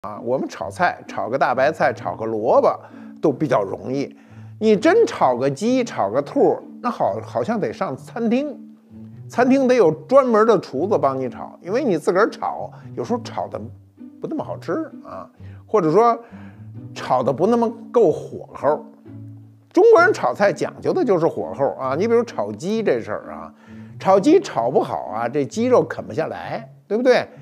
啊，我们炒菜，炒个大白菜，炒个萝卜都比较容易。你真炒个鸡，炒个兔，那好像得上餐厅，餐厅得有专门的厨子帮你炒，因为你自个儿炒，有时候炒的不那么好吃啊，或者说炒的不那么够火候。中国人炒菜讲究的就是火候啊，你比如炒鸡这事儿啊，炒鸡炒不好啊，这鸡肉啃不下来，对不对？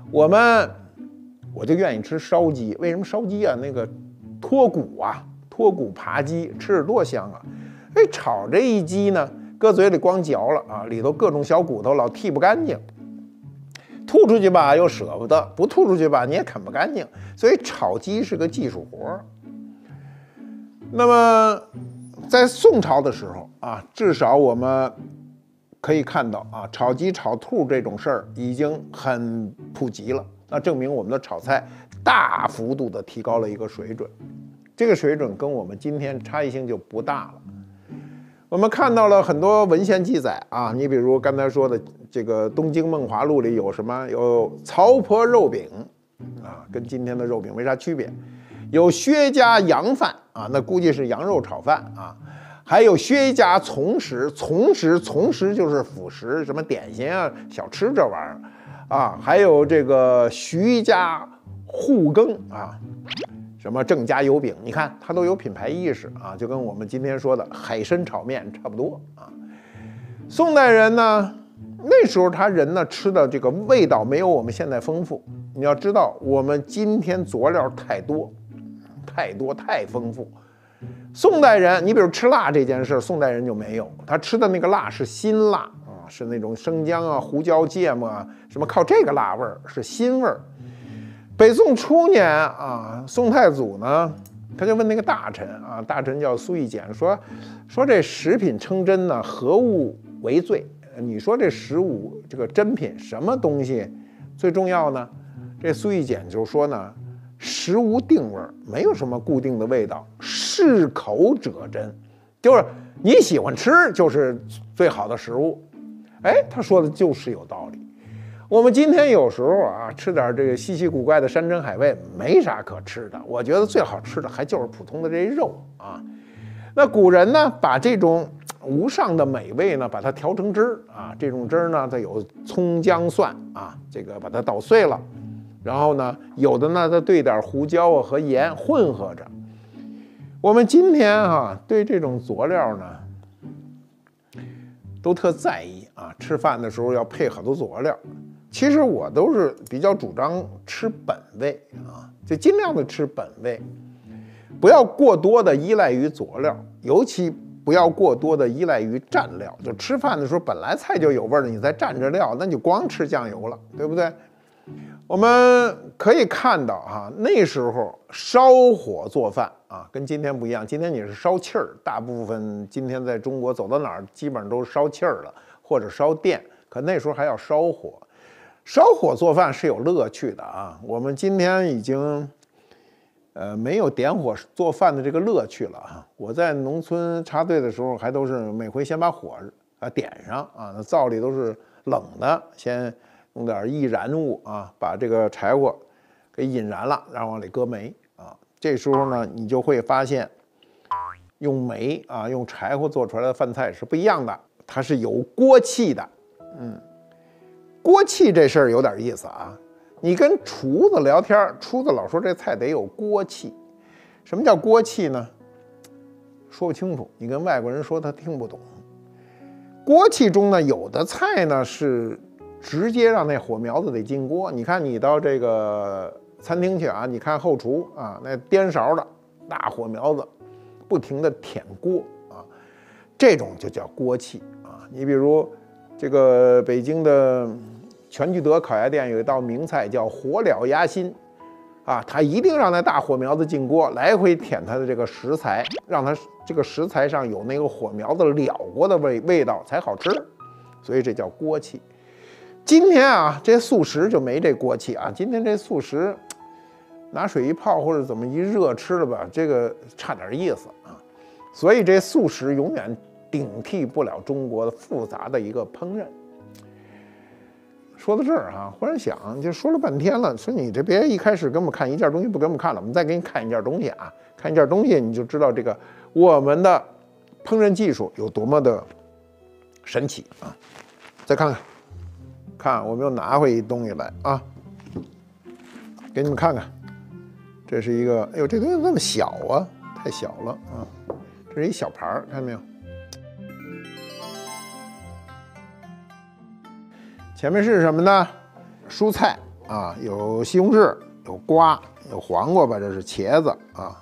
我就愿意吃烧鸡，为什么烧鸡啊？那个脱骨扒鸡吃着多香啊！哎，炒这一鸡呢，搁嘴里光嚼了啊，里头各种小骨头老剔不干净，吐出去吧又舍不得，不吐出去吧你也啃不干净，所以炒鸡是个技术活。那么在宋朝的时候啊，至少我们可以看到啊，炒鸡炒兔这种事儿已经很普及了。那证明我们的炒菜大幅度的提高了一个水准，这个水准跟我们今天差异性就不大了。我们看到了很多文献记载啊，你比如刚才说的这个《东京梦华录》里有什么？有曹婆肉饼啊，跟今天的肉饼没啥区别。有薛家羊饭啊，那估计是羊肉炒饭啊。还有薛家从食，从食就是辅食，什么点心啊、小吃这玩意儿。啊，还有这个徐家互羹啊，什么郑家油饼，你看它都有品牌意识啊，就跟我们今天说的海参炒面差不多啊。宋代人呢，那时候他人呢吃的这个味道没有我们现在丰富。你要知道，我们今天佐料太多，太丰富。宋代人，你比如吃辣这件事，宋代人就没有，他吃的那个辣是辛辣。是那种生姜啊、胡椒、芥末啊，什么靠这个辣味儿是辛味儿。北宋初年啊，宋太祖呢，他就问那个大臣啊，大臣叫苏轶简，说这食品称真呢，何物为最？你说这食物这个珍品什么东西最重要呢？这苏轶简就说呢，食无定味，没有什么固定的味道，适口者真，就是你喜欢吃就是最好的食物。哎，他说的就是有道理。我们今天有时候啊，吃点这个稀奇古怪的山珍海味，没啥可吃的。我觉得最好吃的还就是普通的这肉啊。那古人呢，把这种无上的美味呢，把它调成汁儿啊。这种汁儿呢，它有葱姜蒜啊，这个把它捣碎了，然后呢，有的呢，它兑点胡椒啊和盐混合着。我们今天啊，对这种佐料呢，都特在意啊，吃饭的时候要配很多佐料。其实我都是比较主张吃本味啊，就尽量的吃本味，不要过多的依赖于佐料，尤其不要过多的依赖于蘸料。就吃饭的时候本来菜就有味儿了，你再蘸着料，那就光吃酱油了，对不对？我们可以看到哈，那时候烧火做饭啊，跟今天不一样。今天你是烧气儿，大部分今天在中国走到哪儿，基本上都是烧气儿了，或者烧电。可那时候还要烧火，烧火做饭是有乐趣的啊。我们今天已经没有点火做饭的这个乐趣了啊。我在农村插队的时候，还都是每回先把火点上啊，那灶里都是冷的，先用点易燃物啊，把这个柴火给引燃了，然后往里搁煤啊。这时候呢，你就会发现，用煤啊，用柴火做出来的饭菜是不一样的，它是有锅气的。锅气这事儿有点意思啊。你跟厨子聊天，厨子老说这菜得有锅气。什么叫锅气呢？说不清楚，你跟外国人说他听不懂。锅气中呢，有的菜呢是直接让那火苗子得进锅。你看你到这个餐厅去啊，你看后厨啊，那颠勺的大火苗子不停地舔锅啊，这种就叫锅气啊。你比如这个北京的全聚德烤鸭店有一道名菜叫火燎鸭心啊，它一定让那大火苗子进锅，来回舔它的这个食材，让它这个食材上有那个火苗子燎过的味道才好吃，所以这叫锅气。今天啊，这素食就没这锅气啊。今天这素食，拿水一泡或者怎么一热吃了吧，这个差点意思啊。所以这素食永远顶替不了中国的复杂的一个烹饪。 说到这儿啊，忽然想，就说了半天了，说你这别一开始给我们看一件东西不给我们看了，我们再给你看一件东西啊，看一件东西你就知道这个我们的烹饪技术有多么的神奇啊！再看看，看我们又拿回一东西来啊，给你们看看，这是一个，哎呦，这东西那么小啊，太小了啊！这是一小盘儿，看见没有？前面是什么呢？蔬菜啊，有西红柿，有瓜，有黄瓜吧，这是茄子啊。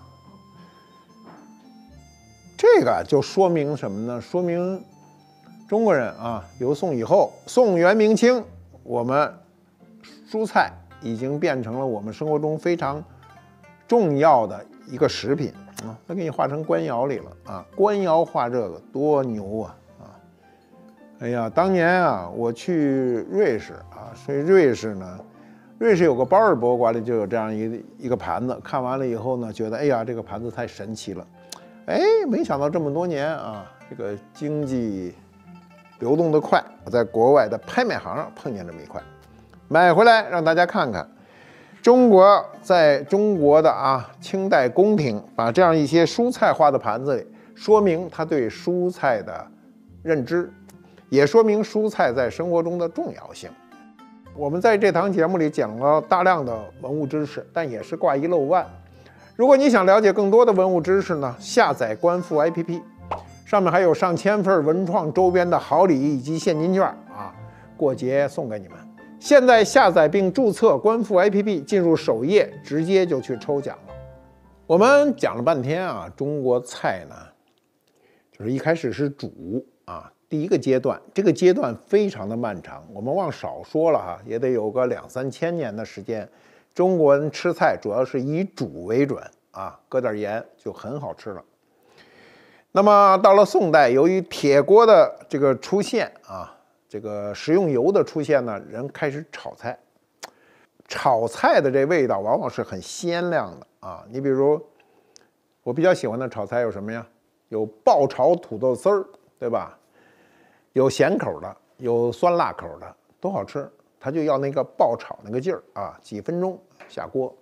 这个就说明什么呢？说明中国人啊，由宋以后，宋元明清，我们蔬菜已经变成了我们生活中非常重要的一个食品啊。它给你画成官窑里了啊，官窑画这个多牛啊！哎呀，当年啊，我去瑞士啊，所以瑞士呢，瑞士有个保尔博物馆里就有这样一个盘子，看完了以后呢，觉得哎呀，这个盘子太神奇了，哎，没想到这么多年啊，这个经济流动的快，我在国外的拍卖行上碰见这么一块，买回来让大家看看，在中国的啊清代宫廷把这样一些蔬菜画在盘子里，说明他对蔬菜的认知。也说明蔬菜在生活中的重要性。我们在这堂节目里讲了大量的文物知识，但也是挂一漏万。如果你想了解更多的文物知识呢，下载官复 APP， 上面还有上千份文创周边的好礼以及现金券啊，过节送给你们。现在下载并注册官复 APP， 进入首页直接就去抽奖了。我们讲了半天啊，中国菜呢，就是一开始是煮啊。第一个阶段，这个阶段非常的漫长，我们往少说了哈，也得有个2、3千年的时间。中国人吃菜主要是以煮为准啊，搁点盐就很好吃了。那么到了宋代，由于铁锅的这个出现啊，这个食用油的出现呢，人开始炒菜。炒菜的这味道往往是很鲜亮的啊。你比如我比较喜欢的炒菜有什么呀？有爆炒土豆丝儿，对吧？有咸口的，有酸辣口的，都好吃。它就要那个爆炒那个劲儿啊，几分钟下锅。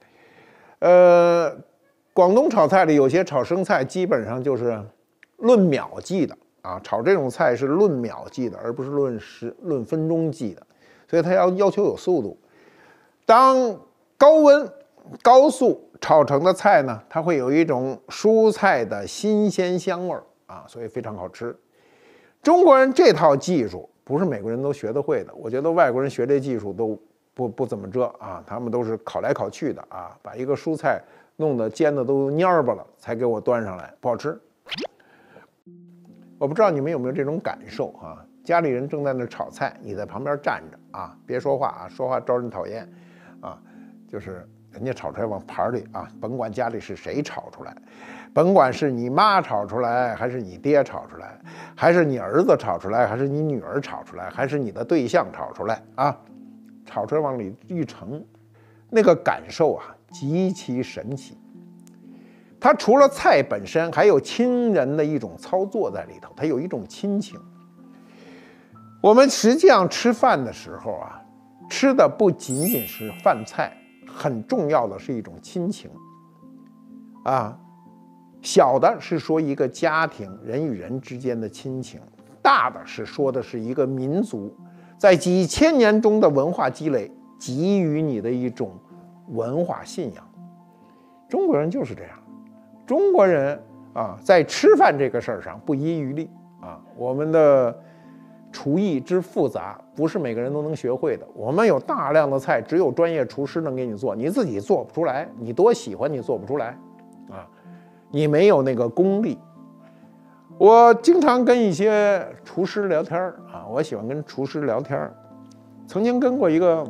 广东炒菜里有些炒生菜，基本上就是论秒计的啊，炒这种菜是论秒计的，而不是论分钟计的，所以它要求有速度。当高温高速炒成的菜呢，它会有一种蔬菜的新鲜香味儿啊，所以非常好吃。中国人这套技术不是每个人都学得会的，我觉得外国人学这技术都不怎么着啊，他们都是烤来烤去的啊，把一个蔬菜弄得煎的都蔫巴了才给我端上来，不好吃。我不知道你们有没有这种感受啊？家里人正在那炒菜，你在旁边站着啊，别说话啊，说话招人讨厌啊，就是人家炒出来往盘里啊，甭管家里是谁炒出来。甭管是你妈炒出来，还是你爹炒出来，还是你儿子炒出来，还是你女儿炒出来，还是你的对象炒出来啊，炒出来往里一盛，那个感受啊极其神奇。它除了菜本身，还有亲人的一种操作在里头，它有一种亲情。我们实际上吃饭的时候啊，吃的不仅仅是饭菜，很重要的是一种亲情啊。小的是说一个家庭人与人之间的亲情，大的是说的是一个民族在几千年中的文化积累给予你的一种文化信仰。中国人就是这样，中国人啊，在吃饭这个事儿上不遗余力啊。我们的厨艺之复杂，不是每个人都能学会的。我们有大量的菜，只有专业厨师能给你做，你自己做不出来，你多喜欢你做不出来啊。你没有那个功力。我经常跟一些厨师聊天啊，我喜欢跟厨师聊天。曾经跟过一个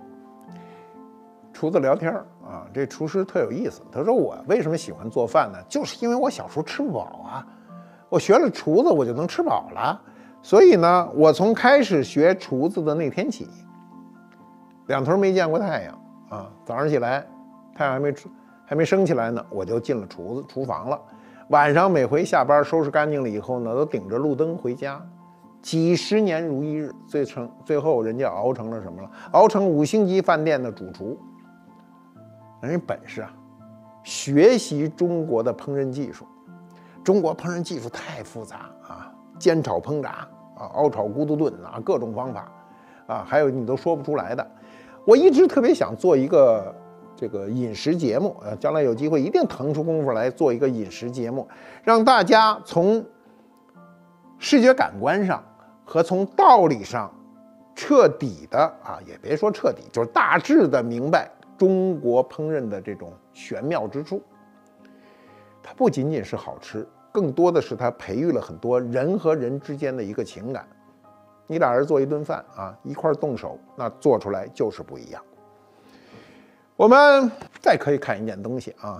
厨子聊天啊，这厨师特有意思。他说我为什么喜欢做饭呢？就是因为我小时候吃不饱啊，我学了厨子我就能吃饱了。所以呢，我从开始学厨子的那天起，2头没见过太阳啊，早上起来太阳还没升起来呢，我就进了厨房了。晚上每回下班收拾干净了以后呢，都顶着路灯回家， 几十年如一日，最后人家熬成了什么了？熬成5星级饭店的主厨。人家本事啊，学习中国的烹饪技术。中国烹饪技术太复杂啊，煎炒烹炸啊，熬炒咕嘟炖啊，各种方法啊，还有你都说不出来的。我一直特别想做一个这个饮食节目，将来有机会一定腾出功夫来做一个饮食节目，让大家从视觉感官上和从道理上彻底的啊，也别说彻底，就是大致的明白中国烹饪的这种玄妙之处。它不仅仅是好吃，更多的是它培育了很多人和人之间的一个情感。你俩人做一顿饭啊，一块动手，那做出来就是不一样。我们再可以看一件东西啊，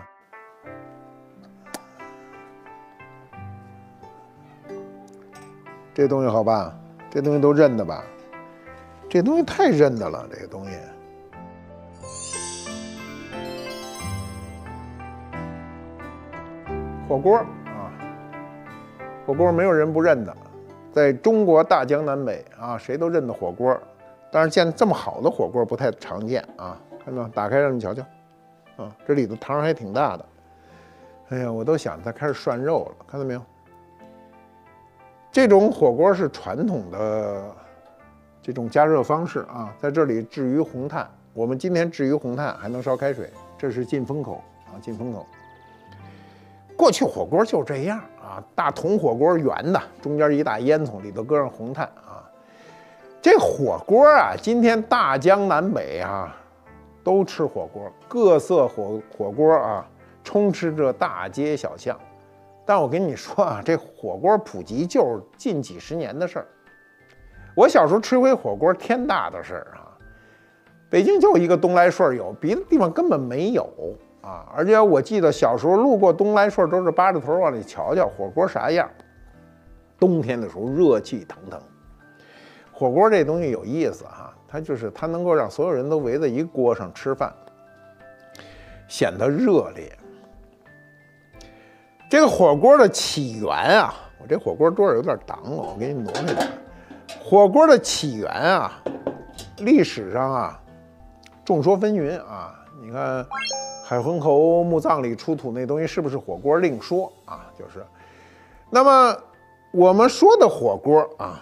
这东西好吧？这东西都认的吧？这东西太认的了，这个东西。火锅啊，火锅没有人不认的，在中国大江南北啊，谁都认的火锅。但是见这么好的火锅不太常见啊，看到打开让你瞧瞧，啊，这里头汤还挺大的。哎呀，我都想它开始涮肉了，看到没有？这种火锅是传统的这种加热方式啊，在这里置于红炭。我们今天置于红炭还能烧开水，这是进风口啊，进风口。过去火锅就这样啊，大铜火锅圆的，中间一大烟囱，里头搁上红炭啊。这火锅啊，今天大江南北啊都吃火锅，各色火锅啊充斥着大街小巷。但我跟你说啊，这火锅普及就是近几十年的事儿。我小时候吃回火锅，天大的事儿啊！北京就一个东来顺有，别的地方根本没有。啊，而且我记得小时候路过东来顺，都是扒着头往里瞧瞧火锅啥样。冬天的时候热气腾腾，火锅这东西有意思啊，它能够让所有人都围在一锅上吃饭，显得热烈。这个火锅的起源啊，我这火锅桌有点挡我给你挪开点。火锅的起源啊，历史上啊，众说纷纭啊，你看。海昏侯墓葬里出土那东西是不是火锅另说啊？就是，那么我们说的火锅啊，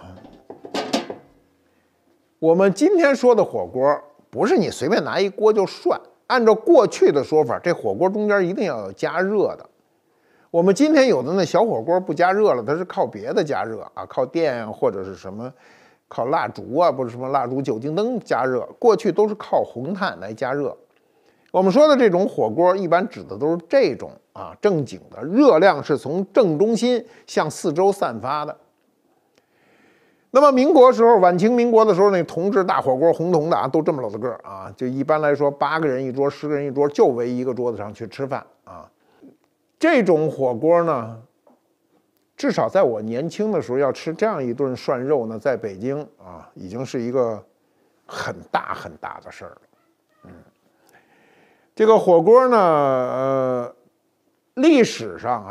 我们今天说的火锅不是你随便拿一锅就涮，按照过去的说法，这火锅中间一定要有加热的。我们今天有的那小火锅不加热了，它是靠别的加热啊，靠电啊或者是什么，靠蜡烛啊，不是什么蜡烛、酒精灯加热，过去都是靠红炭来加热。我们说的这种火锅，一般指的都是这种啊正经的，热量是从正中心向四周散发的。那么民国时候，晚清民国的时候，那铜制大火锅，红铜的啊，都这么老的个儿啊，就一般来说8个人一桌，10个人一桌，就围一个桌子上去吃饭啊。这种火锅呢，至少在我年轻的时候要吃这样一顿涮肉呢，在北京啊，已经是一个很大很大的事儿了。这个火锅呢，历史上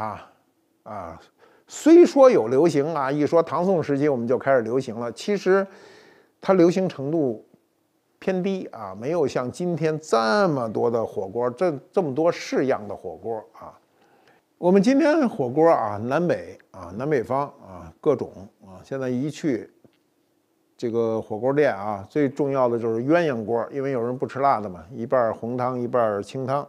虽说有流行啊，一说唐宋时期我们就开始流行了，其实它流行程度偏低啊，没有像今天这么多的火锅，这么多式样的火锅啊。我们今天火锅啊，南北方啊，各种啊，现在一去这个火锅店啊，最重要的就是鸳鸯锅，因为有人不吃辣的嘛，一半红汤，一半清汤。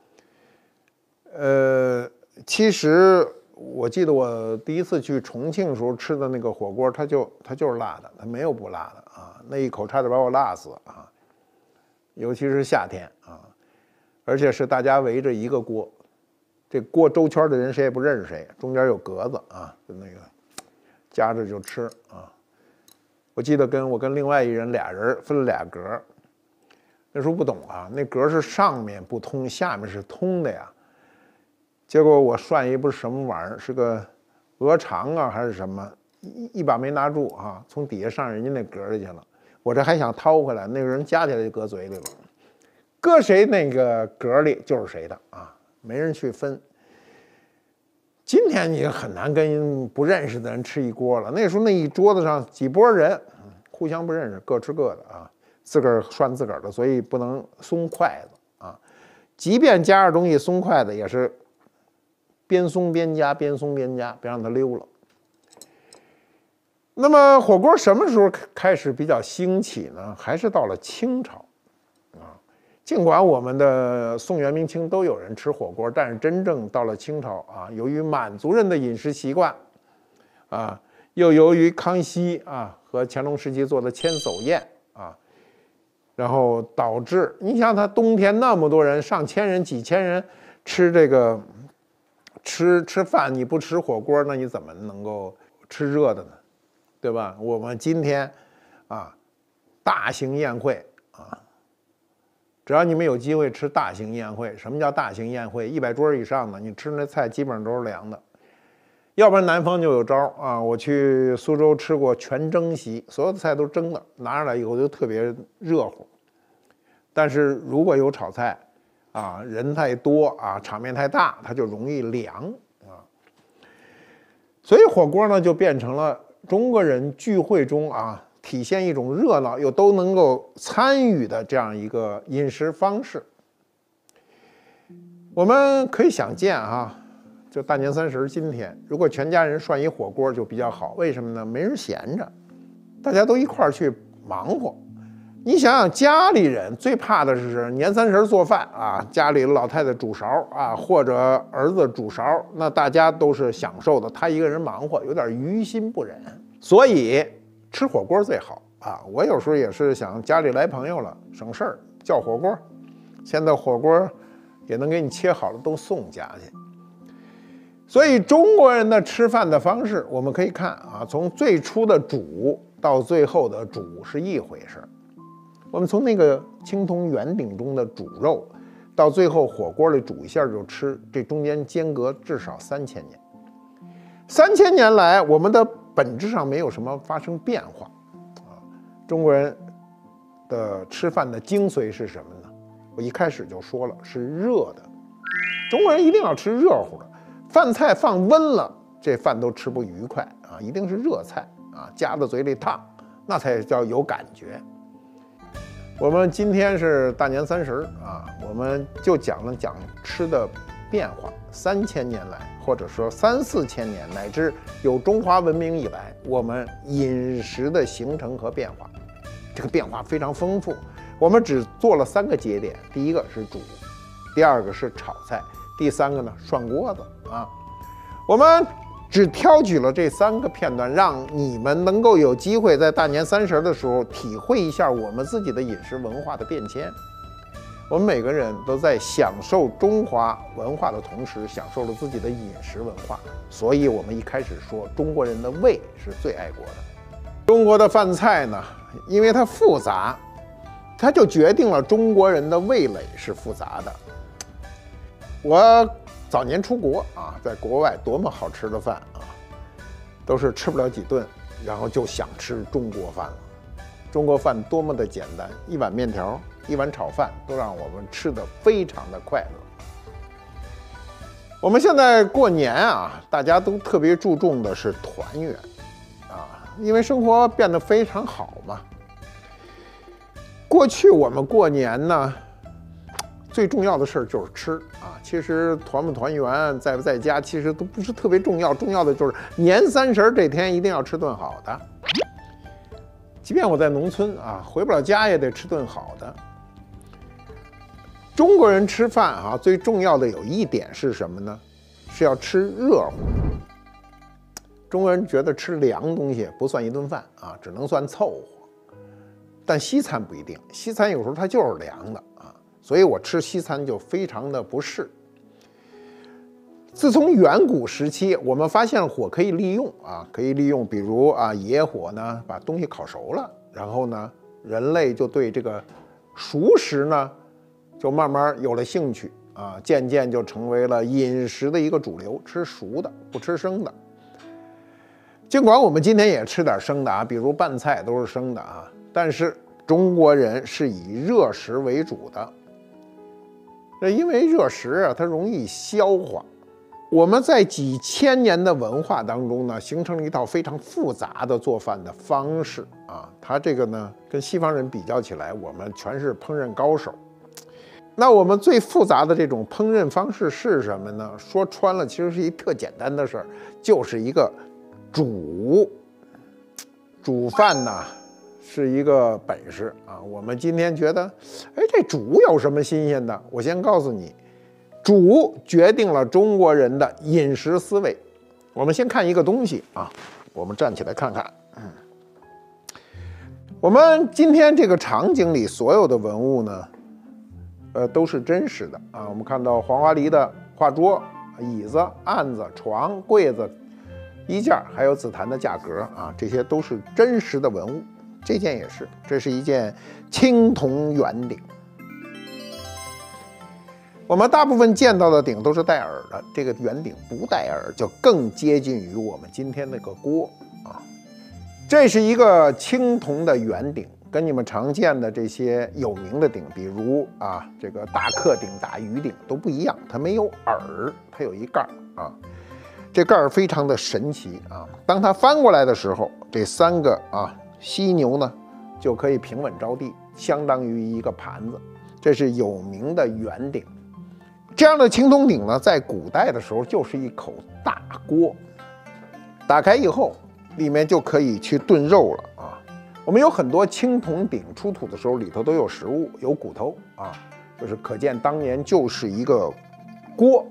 其实我记得我第一次去重庆时候吃的那个火锅，它就是辣的，它没有不辣的啊，那一口差点把我辣死啊！尤其是夏天啊，而且是大家围着一个锅，这锅周圈的人谁也不认识谁，中间有格子啊，就那个夹着就吃啊。我记得我跟另外一人俩人分了俩格，那时候不懂啊，那格是上面不通，下面是通的呀。结果我涮一不是什么玩意儿，是个鹅肠啊还是什么，一把没拿住啊，从底下上人家那格里去了。我这还想掏回来，那个人夹起来就搁嘴里了，搁谁那个格里就是谁的啊，没人去分。 今天你很难跟不认识的人吃一锅了。那时候那一桌子上几拨人，互相不认识，各吃各的啊，自个儿涮自个儿的，所以不能松筷子啊。即便夹着东西松筷子，也是边松边夹，边松边夹，别让它溜了。那么火锅什么时候开始比较兴起呢？还是到了清朝啊。尽管我们的宋元明清都有人吃火锅，但是真正到了清朝啊，由于满族人的饮食习惯啊，又由于康熙啊和乾隆时期做的千叟宴啊，然后导致你想他冬天那么多人，上千人、几千人吃这个吃饭，你不吃火锅，那你怎么能够吃热的呢？对吧？我们今天啊，大型宴会啊，只要你们有机会吃大型宴会，什么叫大型宴会？100桌以上的，你吃那菜基本上都是凉的，要不然南方就有招啊。我去苏州吃过全蒸席，所有的菜都蒸的，拿上来以后就特别热乎。但是如果有炒菜啊，人太多啊，场面太大，它就容易凉啊。所以火锅呢，就变成了中国人聚会中啊，体现一种热闹又都能够参与的这样一个饮食方式。我们可以想见哈，就大年30今天，如果全家人涮一火锅就比较好。为什么呢？没人闲着，大家都一块儿去忙活。你想想，家里人最怕的是年30做饭啊，家里老太太煮勺啊，或者儿子煮勺，那大家都是享受的，他一个人忙活，有点于心不忍。所以吃火锅最好啊！我有时候也是想家里来朋友了，省事儿，叫火锅。现在火锅也能给你切好了，都送家去。所以中国人的吃饭的方式，我们可以看啊，从最初的煮到最后的煮是一回事。我们从那个青铜圆鼎中的煮肉，到最后火锅里煮一下就吃，这中间间隔至少3000年。3000年来，我们的本质上没有什么发生变化啊。中国人的吃饭的精髓是什么呢？我一开始就说了，是热的。中国人一定要吃热乎的，饭菜放温了，这饭都吃不愉快啊，一定是热菜啊，夹到嘴里烫，那才叫有感觉。我们今天是大年30啊，我们就讲了讲吃的变化。3000年来，或者说3、4千年，乃至有中华文明以来，我们饮食的形成和变化，这个变化非常丰富。我们只做了3个节点，第一个是煮，第2个是炒菜，第3个呢涮锅子啊。我们只挑举了这3个片段，让你们能够有机会在大年30的时候体会一下我们自己的饮食文化的变迁。我们每个人都在享受中华文化的同时，享受了自己的饮食文化。所以我们一开始说，中国人的胃是最爱国的。中国的饭菜呢，因为它复杂，它就决定了中国人的味蕾是复杂的。我早年出国啊，在国外多么好吃的饭啊，都是吃不了几顿，然后就想吃中国饭了。中国饭多么的简单，一碗面条，一碗炒饭，都让我们吃得非常的快乐。我们现在过年啊，大家都特别注重的是团圆啊，因为生活变得非常好嘛。过去我们过年呢，最重要的事儿就是吃啊。其实团不团圆，在不在家，其实都不是特别重要，重要的就是年30这天一定要吃顿好的。即便我在农村啊，回不了家也得吃顿好的。中国人吃饭啊，最重要的有一点是什么呢？是要吃热乎。中国人觉得吃凉东西不算一顿饭啊，只能算凑合。但西餐不一定，西餐有时候它就是凉的啊，所以我吃西餐就非常的不适。自从远古时期，我们发现火可以利用啊，可以利用，比如啊野火呢，把东西烤熟了，然后呢，人类就对这个熟食呢，就慢慢有了兴趣啊，渐渐就成为了饮食的一个主流，吃熟的，不吃生的。尽管我们今天也吃点生的啊，比如拌菜都是生的啊，但是中国人是以热食为主的。因为热食啊，它容易消化。 我们在几千年的文化当中呢，形成了一套非常复杂的做饭的方式啊。它这个呢，跟西方人比较起来，我们全是烹饪高手。那我们最复杂的这种烹饪方式是什么呢？说穿了，其实是一特简单的事儿，就是一个煮。煮饭呢是一个本事啊。我们今天觉得，哎，这煮有什么新鲜的？我先告诉你。煮决定了中国人的饮食思维。我们先看一个东西啊，我们站起来看看。我们今天这个场景里所有的文物呢，都是真实的啊。我们看到黄花梨的画桌、椅子、案子、床、柜子、衣架，还有紫檀的架格啊，这些都是真实的文物。这件也是，这是一件青铜圆鼎。我们大部分见到的鼎都是带耳的，这个圆鼎不带耳，就更接近于我们今天那个锅啊。这是一个青铜的圆鼎，跟你们常见的这些有名的鼎，比如啊这个大克鼎、大盂鼎都不一样，它没有耳，它有一盖啊。这盖儿非常的神奇啊！当它翻过来的时候，这3个犀牛呢就可以平稳着地，相当于一个盘子。这是有名的圆鼎。这样的青铜鼎呢，在古代的时候就是一口大锅，打开以后，里面就可以去炖肉了啊。我们有很多青铜鼎出土的时候，里头都有食物，有骨头啊，就是可见当年就是一个锅。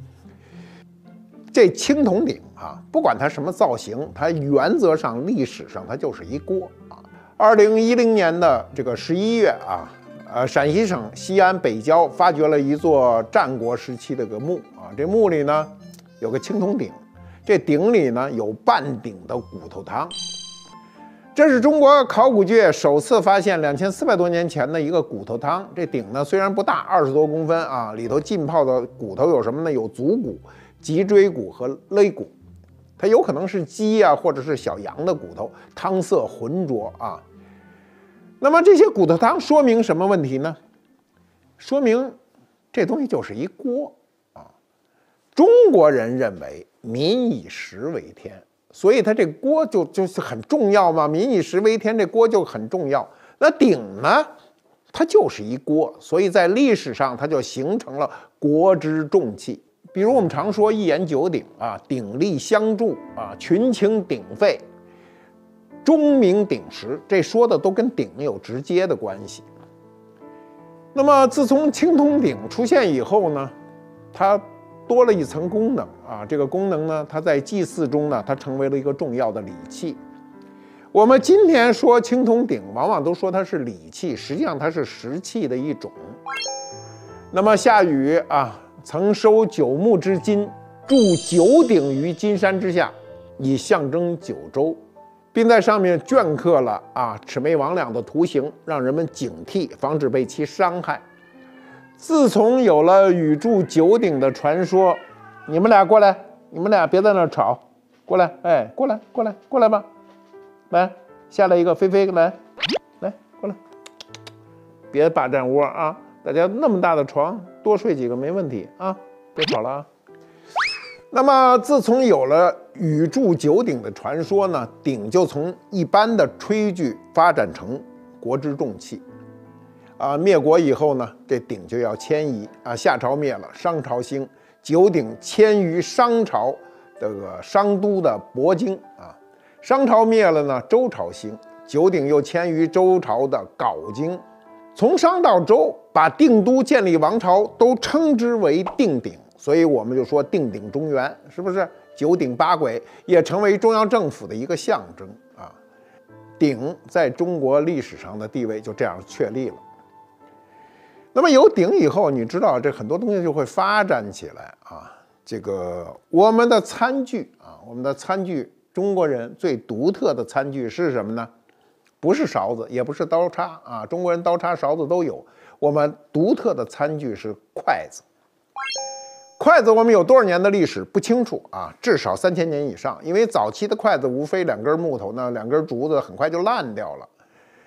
这青铜鼎啊，不管它什么造型，它原则上历史上它就是一锅啊。2010年的这个11月啊。陕西省西安北郊发掘了一座战国时期的个墓啊，这墓里呢有个青铜鼎，这鼎里呢有半鼎的骨头汤。这是中国考古界首次发现2400多年前的一个骨头汤。这鼎呢虽然不大，20多公分啊，里头浸泡的骨头有什么呢？有足骨、脊椎骨和肋骨，它有可能是鸡啊或者是小羊的骨头，汤色浑浊啊。那么这些骨头汤说明什么问题呢？说明这东西就是一锅啊。中国人认为民以食为天，所以它这锅就是很重要嘛。民以食为天，这锅就很重要。那鼎呢，它就是一锅，所以在历史上它就形成了国之重器。比如我们常说一言九鼎啊，鼎力相助啊，群情鼎沸。钟鸣鼎食，这说的都跟鼎有直接的关系。那么自从青铜鼎出现以后呢，它多了一层功能啊。这个功能呢，它在祭祀中呢，它成为了一个重要的礼器。我们今天说青铜鼎，往往都说它是礼器，实际上它是食器的一种。那么夏禹啊，曾收9牧之金，铸9鼎于金山之下，以象征九州。并在上面镌刻了魑魅魍魉的图形，让人们警惕，防止被其伤害。自从有了禹铸9鼎的传说，你们俩过来，你们俩别在那吵，过来，哎，过来吧，来，下来一个，菲菲来过来，别霸占窝啊，大家那么大的床，多睡几个没问题啊，别吵了啊。那么，自从有了禹铸9鼎的传说呢，鼎就从一般的炊具发展成国之重器。灭国以后呢，这鼎就要迁移啊。夏朝灭了，商朝兴，9鼎迁于商朝这个商都的亳京啊。商朝灭了呢，周朝兴，9鼎又迁于周朝的镐京。从商到周，把定都建立王朝都称之为定鼎。所以我们就说定鼎中原，是不是？9鼎8簋也成为中央政府的一个象征啊。鼎在中国历史上的地位就这样确立了。那么有鼎以后，你知道这很多东西就会发展起来啊。这个我们的餐具啊，我们的餐具，中国人最独特的餐具是什么呢？不是勺子，也不是刀叉啊。中国人刀叉勺子都有，我们独特的餐具是筷子。筷子我们有多少年的历史不清楚啊，至少3000年以上。因为早期的筷子无非2根木头，那2根竹子很快就烂掉了。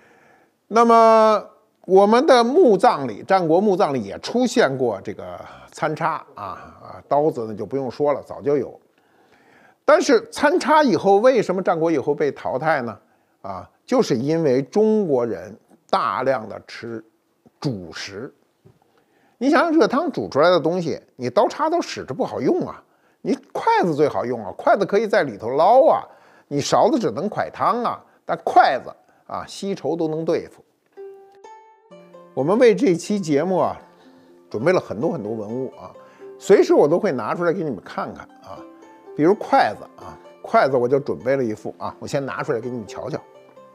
那么我们的墓葬里，战国墓葬里也出现过这个餐叉刀子呢就不用说了，早就有。但是餐叉以后为什么战国以后被淘汰呢？就是因为中国人大量的吃主食。你想热汤煮出来的东西，你刀叉都使着不好用啊，你筷子最好用啊，筷子可以在里头捞啊，你勺子只能蒯汤啊，但筷子吸稠都能对付。我们为这期节目准备了很多文物随时我都会拿出来给你们看看比如筷子筷子我就准备了一副我先拿出来给你们瞧瞧。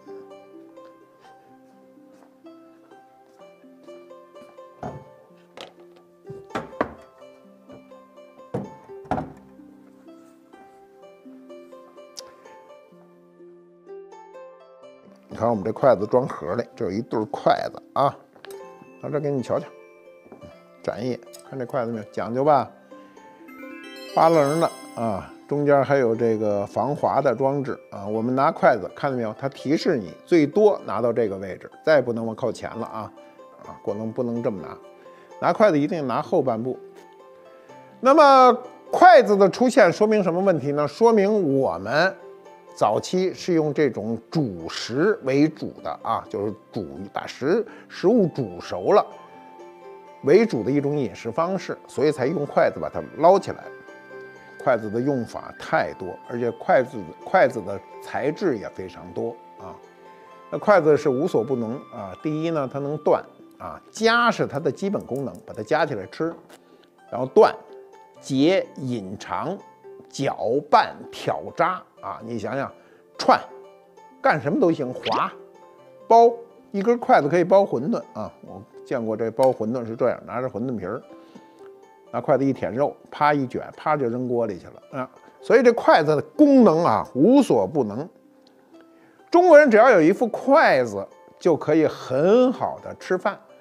你看我们这筷子装盒里，这有一对筷子到这给你瞧瞧，展页，看这筷子没有？讲究吧，八棱的中间还有这个防滑的装置我们拿筷子看到没有？它提示你最多拿到这个位置，再也不能往靠前了不能这么拿。拿筷子一定拿后半部。那么筷子的出现说明什么问题呢？说明我们早期是用这种煮食为主的就是把食物煮熟了为主的一种饮食方式，所以才用筷子把它捞起来。筷子的用法太多，而且筷子的材质也非常多那筷子是无所不能第一呢，它能断夹是它的基本功能，把它夹起来吃，然后断、截、引长、搅拌、挑渣你想想，串，干什么都行，划、包，一根筷子可以包馄饨我见过这包馄饨是这样，拿着馄饨皮儿。拿筷子一舔肉，啪一卷，啪就扔锅里去了所以这筷子的功能无所不能。中国人只要有一副筷子，就可以很好的吃饭